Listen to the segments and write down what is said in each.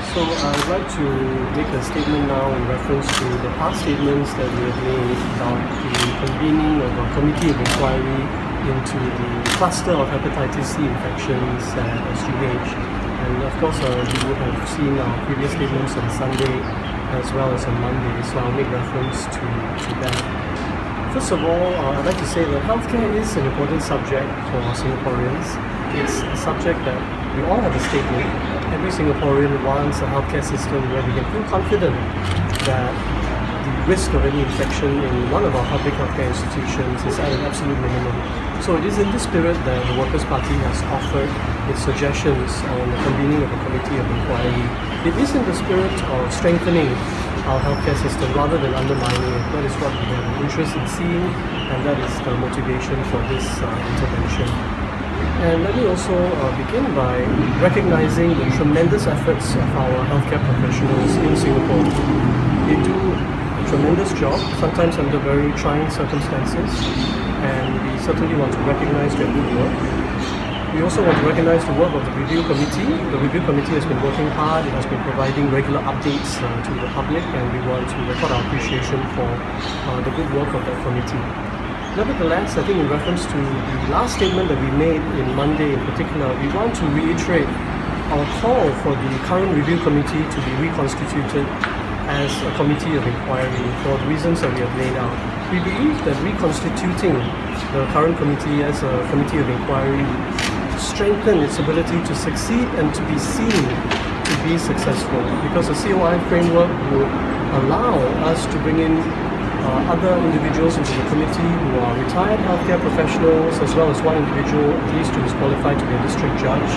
So I'd like to make a statement now in reference to the past statements that we have made about the convening of a committee of inquiry into the cluster of hepatitis C infections at SGH. And of course, you would have seen our previous statements on Sunday as well as on Monday, so I'll make reference to that. First of all, I'd like to say that healthcare is an important subject for Singaporeans. It's a subject that we all have a stake in. Every Singaporean wants a healthcare system where we can feel confident that the risk of any infection in one of our public healthcare institutions is at an absolute minimum. So it is in this spirit that the Workers' Party has offered its suggestions on the convening of a committee of inquiry. It is in the spirit of strengthening our healthcare system rather than undermining it. That is what we have an interest in seeing, and that is the motivation for this intervention. And let me also begin by recognizing the tremendous efforts of our healthcare professionals in Singapore. They do a tremendous job, sometimes under very trying circumstances, and we certainly want to recognize their good work. We also want to recognize the work of the Review Committee. The Review Committee has been working hard, it has been providing regular updates to the public, and we want to record our appreciation for the good work of that committee. Nevertheless, I think in reference to the last statement that we made in Monday in particular, we want to reiterate our call for the current Review Committee to be reconstituted as a committee of inquiry for the reasons that we have laid out. We believe that reconstituting the current committee as a committee of inquiry strengthen its ability to succeed and to be seen to be successful, because the COI framework would allow us to bring in other individuals into the committee who are retired healthcare professionals, as well as one individual at least who is qualified to be a district judge.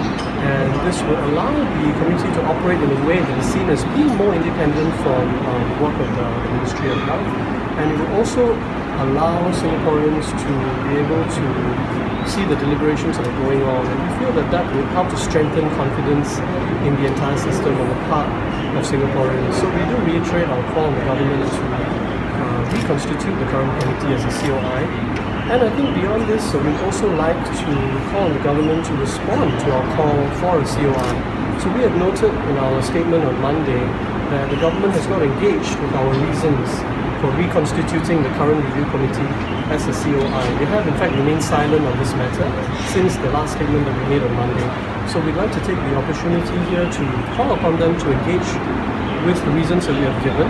And this will allow the committee to operate in a way that is seen as being more independent from the work of the Ministry of Health. And it will also allow Singaporeans to be able to see the deliberations that are going on, and we feel that that will help to strengthen confidence in the entire system on the part of Singaporeans. So we do reiterate our call on the government to reconstitute the current committee as a COI. And I think beyond this, we'd also like to call on the government to respond to our call for a COI. So we have noted in our statement on Monday that the government has not engaged with our reasons for reconstituting the current review committee as a COI. They have in fact remained silent on this matter since the last statement that we made on Monday. So we'd like to take the opportunity here to call upon them to engage with the reasons that we have given.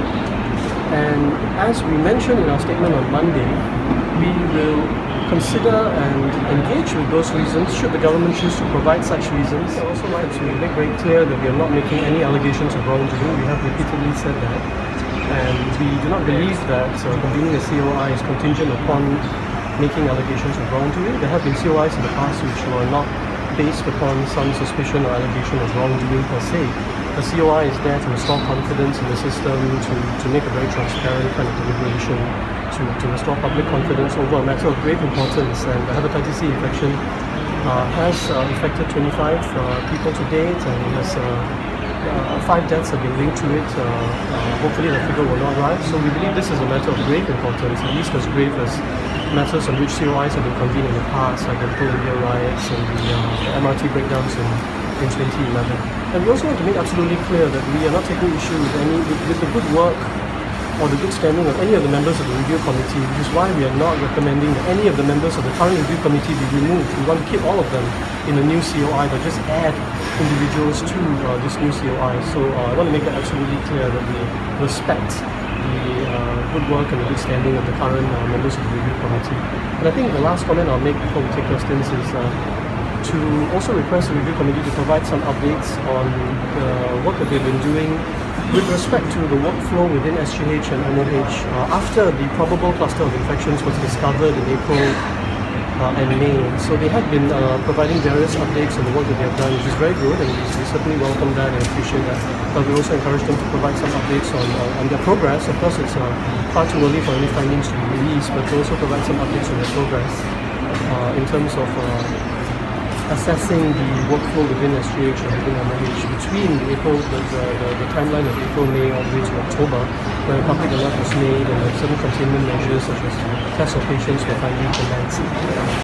And as we mentioned in our statement on Monday, we will consider and engage with those reasons should the government choose to provide such reasons. I also like to make very clear that we are not making any allegations of wrongdoing. We have repeatedly said that. And we do not believe that convening a COI is contingent upon making allegations of wrongdoing. There have been COIs in the past which were not based upon some suspicion or allegation of wrongdoing per se. The COI is there to restore confidence in the system, to make a very transparent kind of deliberation, to restore public confidence over a matter of great importance. And the hepatitis C infection has affected 25 people to date, and has 5 deaths have been linked to it. Hopefully the figure will not rise. So we believe this is a matter of great importance, at least as grave as matters on which COIs have been convened in the past, like the Little India riots and the MRT breakdowns in 2011. And we also want to make absolutely clear that we are not taking issue with the good work or the good standing of any of the members of the review committee, which is why we are not recommending that any of the members of the current review committee be removed. We want to keep all of them in the new COI, but just add individuals to this new COI. So I want to make that absolutely clear that we respect the good work and the good standing of the current members of the review committee. And I think the last comment I'll make before we take questions is to also request the review committee to provide some updates on the work that they've been doing with respect to the workflow within SGH and MOH after the probable cluster of infections was discovered in April and May. So they have been providing various updates on the work that they have done, which is very good, and we certainly welcome that and appreciate that. But we also encourage them to provide some updates on their progress. Of course, it's far too early for any findings to be released, but to also provide some updates on their progress in terms of assessing the workflow within SGH and within MOH between the timeline of April, May, all the way to October, when a public alert was made and certain containment measures such as tests of patients were finally implemented.